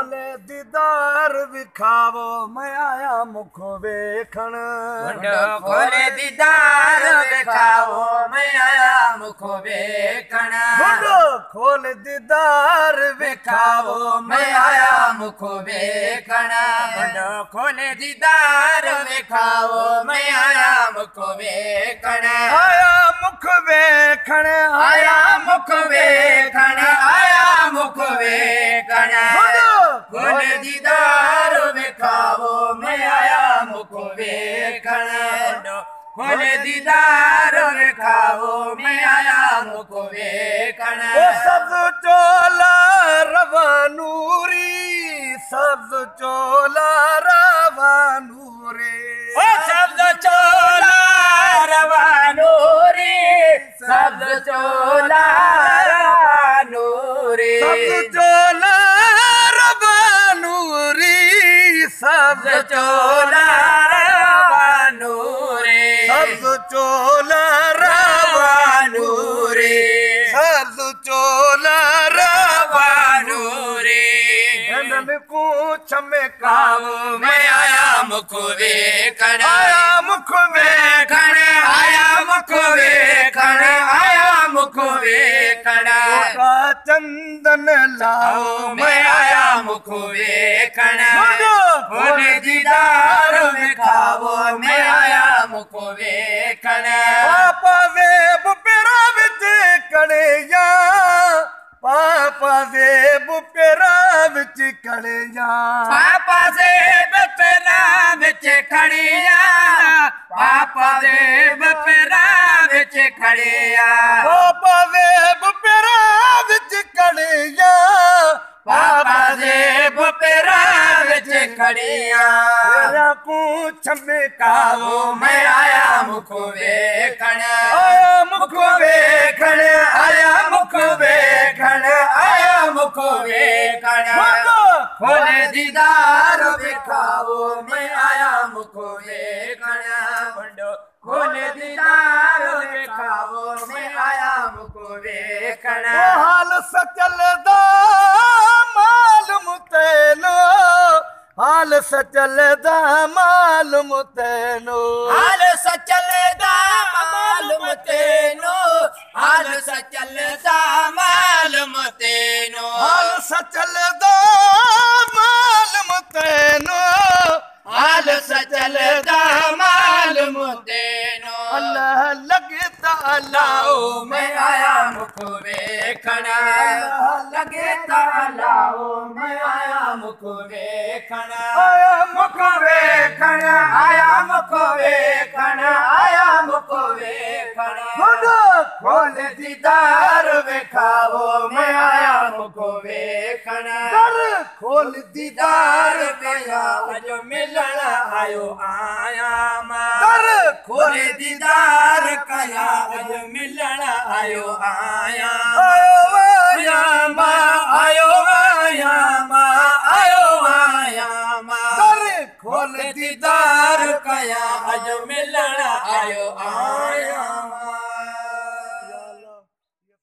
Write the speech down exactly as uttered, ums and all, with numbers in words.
खोले दीदार विखावो मैं आया मुख वेखण मुंडो खोले दीदार विखावो मैं आया मुख वेखण मुंडो खोले दीदार विखावो मैं आया मुख वेखण मुंडो खोले दीदार विखावो मैं आया मुख वेखण आया मुख वेखण आया मुख वेखण आया मुख वेखण खोले दीदार विखावो मैं आया मुख वेखण खोले दीदार विखावो मैं आया मुख वेखण सब्ज चोला रवानूरी सब्ज चोला रवानूरी सब्ज चोला रवानूरी सब्ज चोला रवानूरी सब्ज चोला रवानूरी सब्ज चोला रवानूरी सब्ज चोला रवानूरी सब्ज चोला रवानूरी नंदन पूछ में कावो मैं आया मुख वेखण आया मुख वेखण आया मुख वेखण आया मुख वेखण चंदन लाओ मैं आया मुख वेखण खोले दीदार विखावो मैं आया मुख वेखण पापा वेब पेरा विच कड़िया पापा वेब पेरा विच कड़िया पापा जेब पेरा विच खड़िया पापा जेब पेरा विच खड़िया पापा वेब पेरा विच कड़िया पापा जेब पेरा विच खड़िया तेरा पूछ में कावो मैं आया मुख वेखण आया मुख वेखण आया मुख वेखण आया मुख वेखण खोले दीदार विखावो मैं आया मुख वेखण खोले दीदार विखावो मैं आया मुख वेखण हाल सचलदा मालूम तेनो हाल सचलदा मालूम तेनो हाल सचलदा मालूम तेनो हाल सचलदा मालूम तेनो हाल सचलदा मालूम तेनो हाल सचलदा मालूम तेनो अल्लाह लगता लाओ मैं आया मुख वेखण लगे तालाओ मैं आया मुख वेखण आया मुख वेखण आया मुख वेखण आया मुख वेखण खोले दीदार विखावो मैं आया मुख वेखण खोल दीदार कया अज मिलण आयो आया मां खोले दीदार कया अज मिलण आयो आया आया मां आयो आया मां आयो आया मां खोले दीदार कया अज